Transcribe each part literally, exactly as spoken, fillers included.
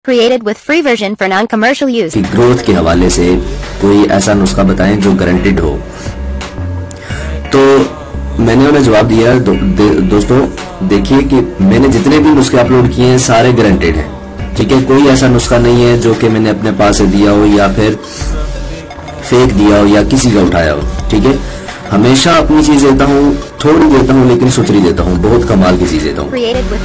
Created with free version for non-commercial use. कि growth के हवाले से कोई ऐसा नुस्खा बताएं जो गारंटेड हो। तो मैंने उन्हें जवाब दिया, दो, दे, दोस्तों देखिए कि मैंने जितने भी नुस्खे अपलोड किए हैं सारे गारंटेड हैं, ठीक है। कोई ऐसा नुस्खा नहीं है जो कि मैंने अपने पास से दिया हो या फिर फेक दिया हो या किसी का उठाया हो, ठीक है। हमेशा अपनी चीज देता हूँ, थोड़ी देता हूँ लेकिन सुथरी देता हूँ, बहुत कमाल की चीज देता हूँ।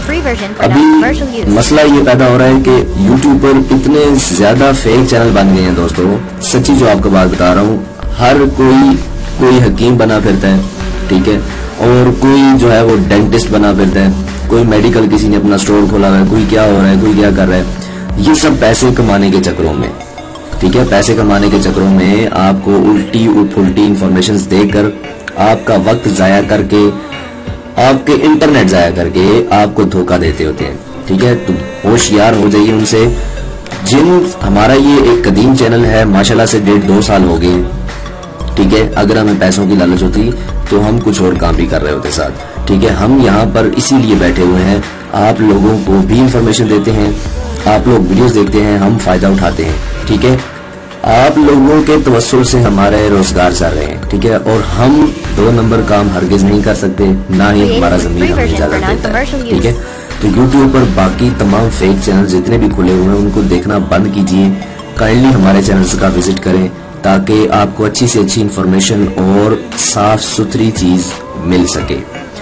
अभी मसला ये पैदा हो रहा है कि यूट्यूब पर इतने ज्यादा फेक चैनल बन गए हैं दोस्तों, सच्ची जो आपको बात बता रहा हूँ। हर कोई कोई हकीम बना फिरता है, ठीक है, और कोई जो है वो डेंटिस्ट बना फिरता है, कोई मेडिकल किसी ने अपना स्टोर खोला हुआ है, कोई क्या हो रहा है, कोई क्या कर रहा है। ये सब पैसे कमाने के चक्करों में, ठीक है, पैसे कमाने के चक्करों में आपको उल्टी उल्टी इंफॉर्मेशन देकर, आपका वक्त जाया करके, आपके इंटरनेट जाया करके आपको धोखा देते होते हैं, ठीक है। तो होशियार हो जाइए उनसे। जिन हमारा ये एक कदीम चैनल है, माशाल्लाह से डेढ़ दो साल हो गए, ठीक है। अगर हमें पैसों की लालच होती तो हम कुछ और काम भी कर रहे होते साथ, ठीक है। हम यहाँ पर इसीलिए बैठे हुए हैं, आप लोगों को भी इंफॉर्मेशन देते हैं, आप लोग वीडियोस देखते हैं, हम फायदा उठाते हैं, ठीक है। आप लोगों के तवस्सुल से हमारे रोजगार चल रहे हैं, ठीक है। और हम दो नंबर काम हरगिज नहीं कर सकते, ना ही हमारा जमीन हमें इजाजत देता है, ठीक है। तो यूट्यूब पर बाकी तमाम फेक चैनल जितने भी खुले हुए हैं उनको देखना बंद कीजिए। काइंडली हमारे चैनल का विजिट करें ताकि आपको अच्छी से अच्छी इंफॉर्मेशन और साफ सुथरी चीज मिल सके।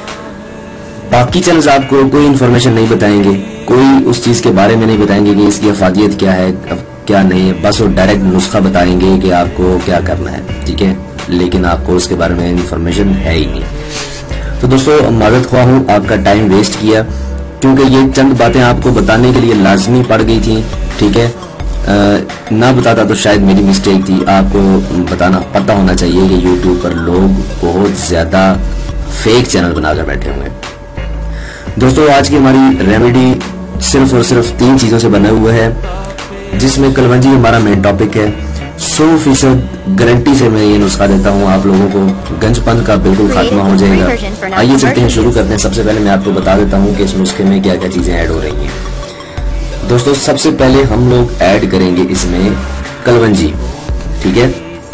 बाकी चैनल आपको कोई इंफॉर्मेशन नहीं बताएंगे, कोई उस चीज के बारे में नहीं बताएंगे कि इसकी अफादियत क्या है क्या नहीं है, बस वो डायरेक्ट नुस्खा बताएंगे कि आपको क्या करना है, ठीक है, लेकिन आपको उसके बारे में इंफॉर्मेशन है ही नहीं। तो दोस्तों माजरत ख्वाह हूँ, आपका टाइम वेस्ट किया, क्योंकि ये चंद बातें आपको बताने के लिए लाजमी पड़ गई थी, ठीक है। आ, ना बताता तो शायद मेरी मिस्टेक थी। आपको बताना पता होना चाहिए कि यूट्यूब पर लोग बहुत ज्यादा फेक चैनल बनाकर बैठे हुए हैं। दोस्तों आज की हमारी रेमेडी सिर्फ और सिर्फ तीन चीजों से बना हुआ है, जिसमें कलवंजी हमारा मेन टॉपिक है। सौ फीसद गारंटी से मैं ये नुस्खा देता हूँ आप लोगों को, गंजपन का बिल्कुल खात्मा हो जाएगा। आइए चलते हैं, शुरू करते हैं। सबसे पहले मैं आपको बता देता हूँ कि इस नुस्खे में क्या क्या चीजें ऐड हो रही हैं। दोस्तों सबसे पहले हम लोग ऐड करेंगे इसमें कलवंजी, ठीक है।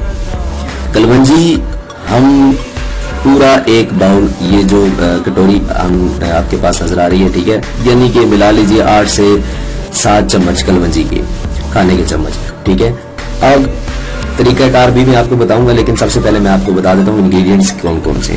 कलवंजी हम पूरा एक बाउल, ये जो कटोरी हम आपके पास नजर आ रही है, ठीक है, यानी कि मिला लीजिए आठ से सात चम्मच कलवंजी के खाने के चम्मच, ठीक है। अब तरीकाकार भी मैं आपको बताऊंगा, लेकिन सबसे पहले मैं आपको बता देता हूँ इंग्रेडिएंट्स कौन कौन से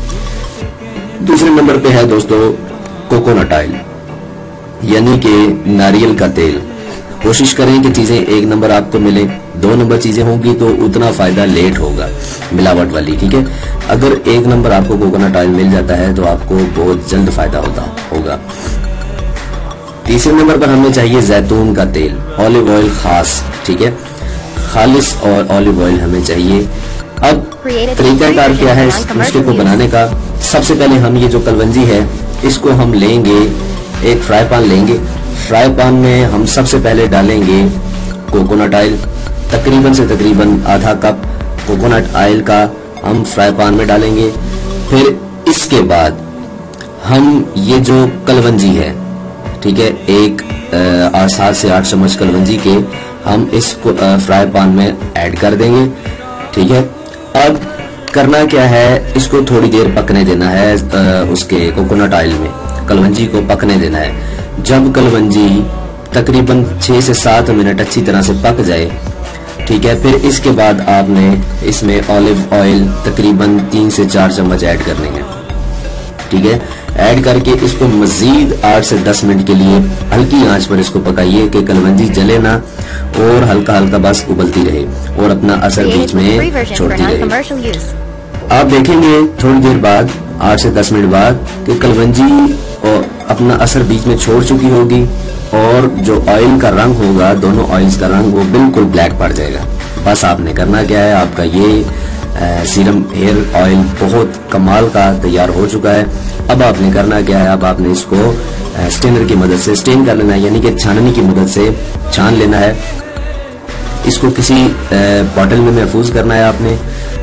हैं। दूसरे नंबर पे है दोस्तों कोकोनट ऑयल, यानी कि नारियल का तेल। कोशिश करें कि चीजें एक नंबर आपको मिले, दो नंबर चीजें होंगी तो उतना फायदा लेट होगा मिलावट वाली, ठीक है। अगर एक नंबर आपको कोकोनट ऑयल मिल जाता है तो आपको बहुत जल्द फायदा होता होगा। तीसरे नंबर पर हमें चाहिए जैतून का तेल, ऑलिव ऑयल खास, ठीक है, खालिस और ऑलिव ऑयल हमें चाहिए। अब तरीकाकार क्या है इस नुस्खे को बनाने का। सबसे पहले हम ये जो कलवंजी है इसको हम लेंगे, एक फ्राई पैन लेंगे। फ्राई पैन में हम सबसे पहले डालेंगे कोकोनट ऑयल, तकरीबन से तकरीबन आधा कप कोकोनट ऑयल का हम फ्राई पैन में डालेंगे। फिर इसके बाद हम ये जो कलवंजी है, ठीक है, एक आ, सात से आठ चम्मच कलवंजी के हम इस फ्राई पैन में ऐड कर देंगे, ठीक है। अब करना क्या है, इसको थोड़ी देर पकने देना है आ, उसके कोकोनट ऑयल में, कलवंजी को पकने देना है। जब कलवंजी तकरीबन छह से सात मिनट अच्छी तरह से पक जाए, ठीक है, फिर इसके बाद आपने इसमें ऑलिव ऑयल तकरीबन तीन से चार चम्मच ऐड करने हैं, ठीक है। ऐड करके इसको मजीद आठ से दस मिनट के लिए हल्की आंच पर इसको पकाइए कि कलवंजी जले ना और हल्का हल्का बस उबलती रहे और अपना असर बीच में छोड़ती रहे। आप देखेंगे थोड़ी देर बाद, आठ से दस मिनट बाद, कि कलवंजी और अपना असर बीच में छोड़ चुकी होगी और जो ऑयल का रंग होगा, दोनों ऑयल्स का रंग वो बिल्कुल ब्लैक पड़ जाएगा। बस आपने करना क्या है, आपका ये आ, सीरम हेयर ऑयल बहुत कमाल का तैयार हो चुका है। अब आपने करना क्या है, अब आपने इसको स्टेनर की मदद से स्टेन कर लेना है, यानी कि छाननी की मदद से छान लेना है। इसको किसी बॉटल में महफूज करना है आपने,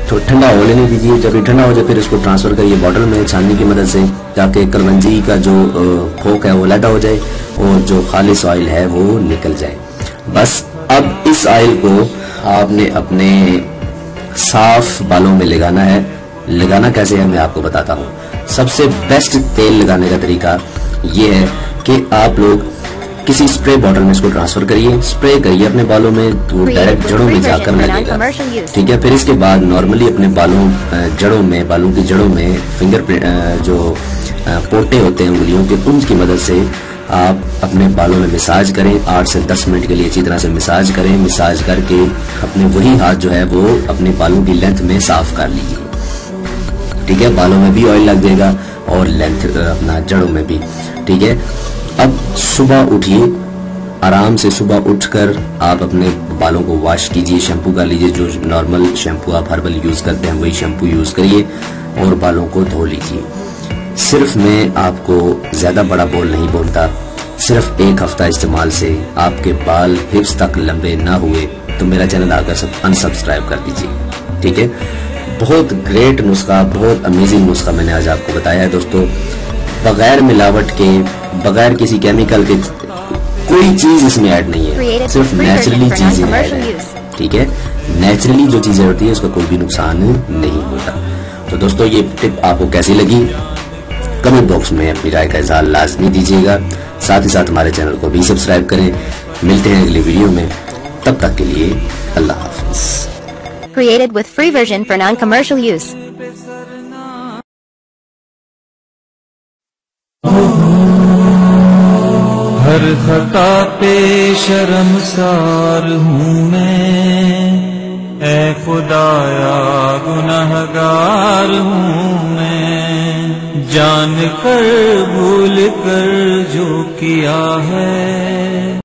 तो ठंडा हो लेने दीजिए। जब ये ठंडा हो जाए फिर इसको ट्रांसफर करिए बॉटल में छाननी की मदद से, ताकि कलवंजी का जो खोक है वो लैदा हो जाए और जो खालिस ऑयल है वो निकल जाए। बस अब इस ऑयल को आपने अपने साफ बालों में लगाना है। लगाना कैसे है मैं आपको बताता हूँ। सबसे बेस्ट तेल लगाने का तरीका ये है कि आप लोग किसी स्प्रे बॉटल में इसको ट्रांसफर करिए, स्प्रे करिए अपने बालों में, तो डायरेक्ट जड़ों में जाकर लगेगा, ठीक है। फिर इसके बाद नॉर्मली अपने बालों जड़ों में बालों की जड़ों में फिंगर जो पोटे होते हैं उंगलियों के, उनकी मदद से आप अपने बालों में मसाज करें। आठ से दस मिनट के लिए अच्छी तरह से मसाज करें। मसाज करके अपने वही हाथ जो है वो अपने बालों की लेंथ में साफ कर लीजिए, ठीक है। बालों में भी ऑयल लग जाएगा और लेंथ अपना जड़ों में भी, ठीक है। अब सुबह उठिए, आराम से सुबह उठकर आप अपने बालों को वॉश कीजिए, शैम्पू कर लीजिए। जो नॉर्मल शैम्पू आप हर्बल यूज करते हैं वही शैम्पू यूज करिए और बालों को धो लीजिए। सिर्फ मैं आपको ज्यादा बड़ा बोल नहीं बोलता, सिर्फ एक हफ्ता इस्तेमाल से आपके बाल हिप्स तक लंबे ना हुए तो मेरा चैनल आकर सब अनसब्सक्राइब कर दीजिए, ठीक है। बहुत ग्रेट नुस्खा, बहुत अमेजिंग नुस्खा मैंने आज आपको बताया है दोस्तों। बगैर मिलावट के, बगैर किसी केमिकल के, कोई चीज इसमें ऐड नहीं है, सिर्फ नेचुरली चीजें ऐड है, ठीक है। नेचुरली जो चीजें होती है उसका कोई भी नुकसान नहीं होता। तो दोस्तों ये टिप आपको कैसी लगी कमेंट बॉक्स में अपनी राय का इज़हार लाजमी दीजिएगा। साथ ही साथ हमारे चैनल को भी सब्सक्राइब करें। मिलते हैं अगली वीडियो में, तब तक के लिए अल्लाह हाफिज। Created with free version for non-commercial use. हर खता पे शर्मसार हूँ मैं, ऐ खुदाया गुनहगार हूँ मैं। जान कर भूल कर जो किया है